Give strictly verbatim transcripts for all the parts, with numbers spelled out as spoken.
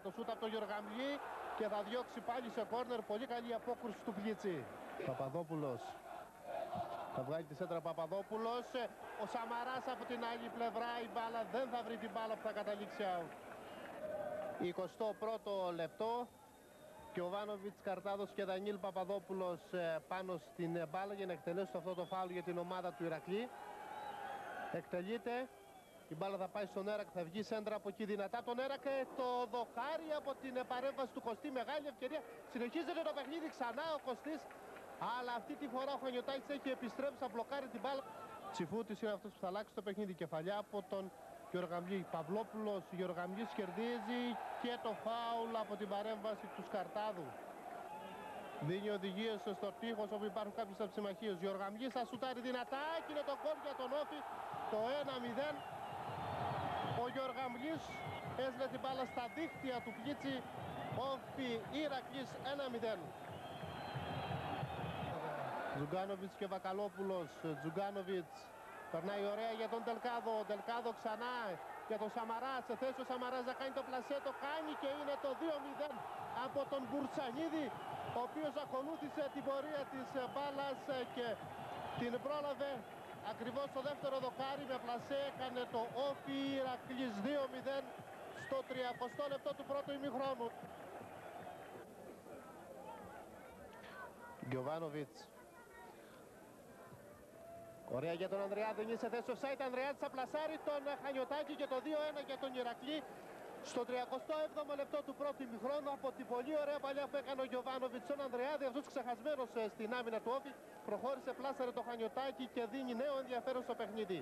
το σούτ από τον Γεωργαμλή και θα διώξει πάλι σε κόρνερ. Πολύ καλή απόκρουση του Πλίτσι. Παπαδόπουλος. Θα βγάλει τη σέντρα Παπαδόπουλος. Ο Σαμαράς από την άλλη πλευρά. Η μπάλα δεν θα βρει την μπάλα που θα καταλήξει out. εικοστό πρώτο λεπτό. Και ο Βάνοβιτς, Καρτάδος και Δανίλ Παπαδόπουλος πάνω στην μπάλα για να εκτελέσουν αυτό το φάουλ για την ομάδα του Ηρακλή. Εκτελείται. Η μπάλα θα πάει στον Έρακ, θα βγει σέντρα από εκεί δυνατά. Τον Έρακ, το δοκάρι από την παρέμβαση του Κωστή. Μεγάλη ευκαιρία. Συνεχίζεται το παιχνίδι ξανά ο Κωστής. Αλλά αυτή τη φορά ο Χανιωτάκης έχει επιστρέψει, θα μπλοκάρει την μπάλα. Τσιφούτης είναι αυτός που θα αλλάξει το παιχνίδι. Κεφαλιά από τον Γεωργαμλή. Παυλόπουλος, Γεωργαμλής κερδίζει και το φάουλ από την παρέμβαση του Σκαρτάδου. Δίνει οδηγίες στο τείχος όπου υπάρχουν κάποιες αψημαχίες. Γεωργαμλής θα σουτάρει δυνατά και είναι το γκολ για τον Όφη. Το ένα μηδέν. Ο Γεωργαμλής έστειλε την μπάλα στα δίχτυα του Πλίτσι. Όφη Ηρακλής ένα μηδέν. Τζουγκάνοβιτς και Βακαλόπουλος. Τζουγκάνοβιτς περνάει ωραία για τον Τελκάδο. Τελκάδο ξανά για τον Σαμαρά. Σε θέση ο Σαμαράς να κάνει το πλασέ. Το κάνει και είναι το δύο μηδέν από τον Μπουρτσανίδη, ο οποίος ακολούθησε την πορεία της μπάλας και την πρόλαβε ακριβώς στο δεύτερο δοκάρι με πλασέ. Έκανε το Όφη Ηρακλής δύο μηδέν στο τριακοστό λεπτό του πρώτου ημιχρόνου. Γκιοβάνοβιτς. Ωραία για τον Ανδρεάδη, είναι σε θέση offside. Ανδρεάδης θα πλασάρει τον Χανιωτάκη και το δύο ένα για τον Ηρακλή στο τριακοστό έβδομο λεπτό του πρώτου ημιχρόνου. Από την πολύ ωραία παλιά που έκανε ο Γιωβάνοβιτς στον Ανδρεάδη, αυτός ξεχασμένος στην άμυνα του Όφη, προχώρησε, πλάσαρε το Χανιωτάκη και δίνει νέο ενδιαφέρον στο παιχνίδι.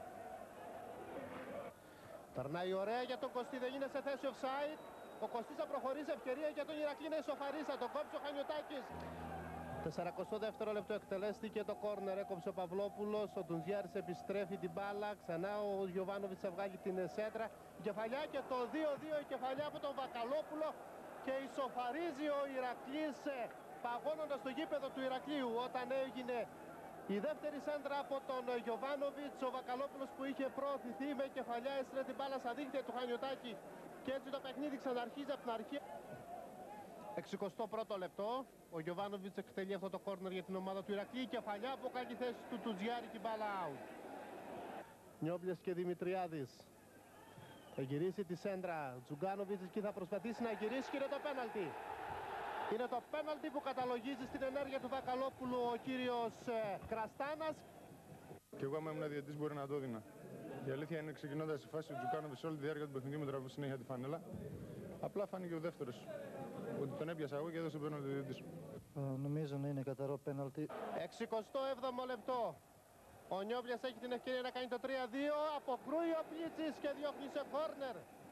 Περνάει ωραία για τον Κωστή, δεν είναι σε θέση offside. Ο Κωστής θα προχωρήσει, ευκαιρία για τον Ηρακλή να ισοφαρίσει, θα τον κόψει ο Χανιωτάκης. σαρανταοστό δεύτερο λεπτό εκτελέστηκε το κόρνερ, έκοψε ο Παυλόπουλος, ο Ντουνζιάρης επιστρέφει την μπάλα, ξανά ο Γιωβάνοβιτς θα βγάλει την σέντρα, η κεφαλιά και το δύο δύο, η κεφαλιά από τον Βακαλόπουλο και ισοφαρίζει ο Ηρακλής παγώνοντας το γήπεδο του Ηρακλείου. Όταν έγινε η δεύτερη σέντρα από τον Γιωβάνοβιτς, ο Βακαλόπουλος που είχε προωθηθεί με κεφαλιά έστειλε την μπάλα στα δίχτυα του Χανιωτάκη και έτσι το παιχνίδι ξαναρχίζει από την αρχή. εξηκοστό πρώτο λεπτό. Ο Γιωβάνοβιτς εκτελεί αυτό το κόρνερ για την ομάδα του Ηρακλή. Κεφαλιά από καλή θέση του Τουτζιάρη και μπάλα out. Νιόμπλιας και Δημητριάδης. Θα γυρίσει τη σέντρα. Τζουγκάνοβιτς εκεί θα προσπαθήσει να γυρίσει και είναι το πέναλτι. Είναι το πέναλτι που καταλογίζει στην ενέργεια του Βακαλόπουλου ο κύριος ε, Κραστάνας. Και εγώ άμα ήμουν διαιτητής μπορεί να το έδινα. Η αλήθεια είναι ξεκινώντας η φάση ο Τζουγκάνοβιτς όλη τη διάρκεια του παιχνιδιού με τραβεί συνέχεια τη φανέλα. Απλά φάνηκε ο δεύτερος. Ότι τον έπιασα εγώ και έδωσε πέναλτι ο διαιτητής. Νομίζω να είναι καθαρό πέναλτι. εξηκοστό έβδομο λεπτό. Ο Νιόμπλιας έχει την ευκαιρία να κάνει το τρία δύο. Αποκρούει ο Πλίτσης και διώχνει σε κόρνερ.